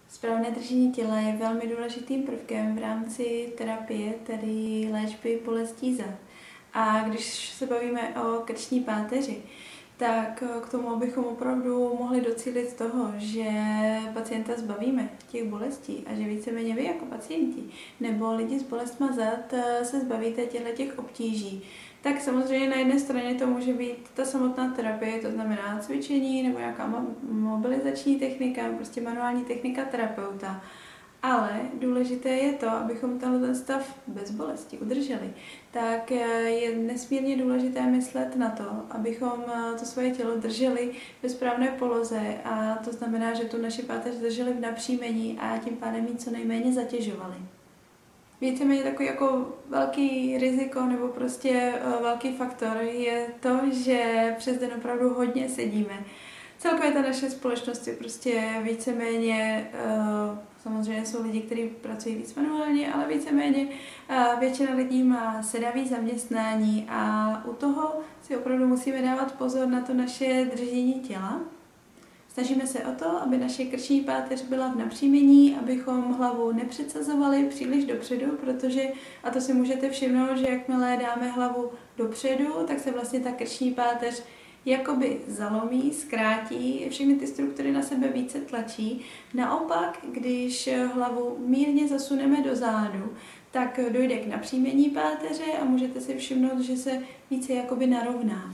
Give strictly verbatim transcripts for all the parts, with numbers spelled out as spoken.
Správné držení těla je velmi důležitým prvkem v rámci terapie, tedy léčby bolestí zad. A když se bavíme o krční páteři, tak k tomu, abychom opravdu mohli docílit toho, že pacienta zbavíme těch bolestí a že víceméně vy jako pacienti nebo lidi s bolestma zad se zbavíte těch obtíží, tak samozřejmě na jedné straně to může být ta samotná terapie, to znamená cvičení nebo nějaká mobilizační technika, prostě manuální technika terapeuta. Ale důležité je to, abychom tenhle stav bez bolesti udrželi. Tak je nesmírně důležité myslet na to, abychom to svoje tělo drželi ve správné poloze, a to znamená, že tu naši páteř drželi v napřímení a tím pádem ji co nejméně zatěžovali. Víceméně takový jako velký riziko nebo prostě velký faktor je to, že přes den opravdu hodně sedíme. Celkově ta naše společnost je prostě víceméně, samozřejmě jsou lidi, kteří pracují víc manuálně, ale víceméně většina lidí má sedavý zaměstnání a u toho si opravdu musíme dávat pozor na to naše držení těla. Snažíme se o to, aby naše krční páteř byla v napřímení, abychom hlavu nepředsazovali příliš dopředu, protože, a to si můžete všimnout, že jakmile dáme hlavu dopředu, tak se vlastně ta krční páteř jakoby zalomí, zkrátí, všechny ty struktury na sebe více tlačí. Naopak, když hlavu mírně zasuneme do zádu, tak dojde k napřímení páteře a můžete si všimnout, že se více jakoby narovná.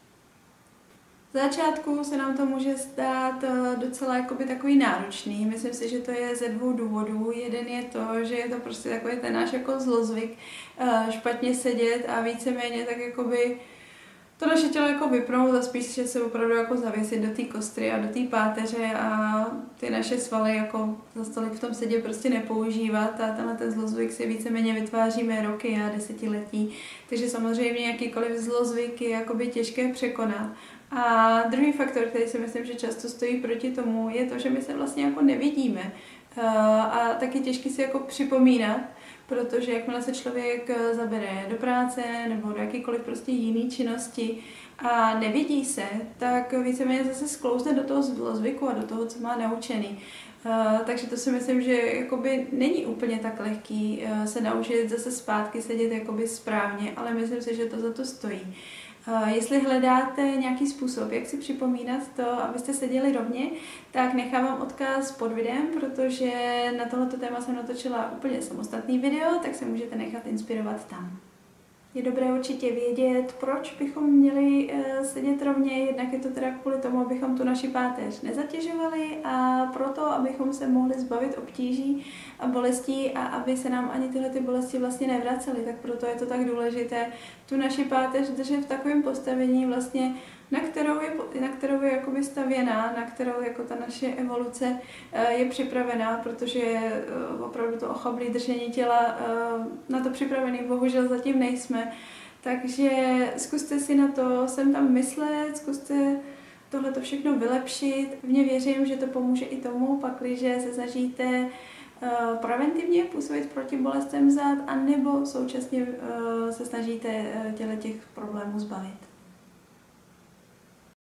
V začátku se nám to může stát docela jakoby takový náročný. Myslím si, že to je ze dvou důvodů. Jeden je to, že je to prostě takový ten náš jako zlozvyk špatně sedět a víceméně tak jakoby to naše tělo jako vypnout a spíš že se opravdu jako zavěsit do té kostry a do té páteře a ty naše svaly jako za stolik v tom sedě prostě nepoužívat, a tenhle ten zlozvyk si víceméně vytváříme roky a desetiletí. Takže samozřejmě jakýkoliv zlozvyk je jakoby těžké překonat. A druhý faktor, který si myslím, že často stojí proti tomu, je to, že my se vlastně jako nevidíme. A taky těžké si jako připomínat, protože jakmile se člověk zabere do práce nebo do jakýkoliv prostě jiný činnosti a nevidí se, tak víceméně zase sklouzne do toho zlozvyku a do toho, co má naučený. Uh, takže to si myslím, že jakoby není úplně tak lehký uh, se naučit zase zpátky sedět jakoby správně, ale myslím si, že to za to stojí. Uh, jestli hledáte nějaký způsob, jak si připomínat to, abyste seděli rovně, tak nechávám odkaz pod videem, protože na tohleto téma jsem natočila úplně samostatný video, tak se můžete nechat inspirovat tam. Je dobré určitě vědět, proč bychom měli uh, sedět rovně, jednak je to teda kvůli tomu, abychom tu naši páteř nezatěžovali a proto, abychom se mohli zbavit obtíží a bolestí a aby se nám ani tyhle ty bolesti vlastně nevracely, tak proto je to tak důležité tu naši páteř držet v takovém postavení vlastně, na kterou je, na kterou je jakoby stavěná, na kterou jako ta naše evoluce uh, je připravená, protože uh, opravdu to ochablé držení těla uh, na to připravený bohužel zatím nejsme. Takže zkuste si na to sem tam myslet, zkuste tohleto všechno vylepšit. Vně věřím, že to pomůže i tomu, pakliže se snažíte uh, preventivně působit proti bolestem zad, anebo současně uh, se snažíte uh, těchto těch problémů zbavit.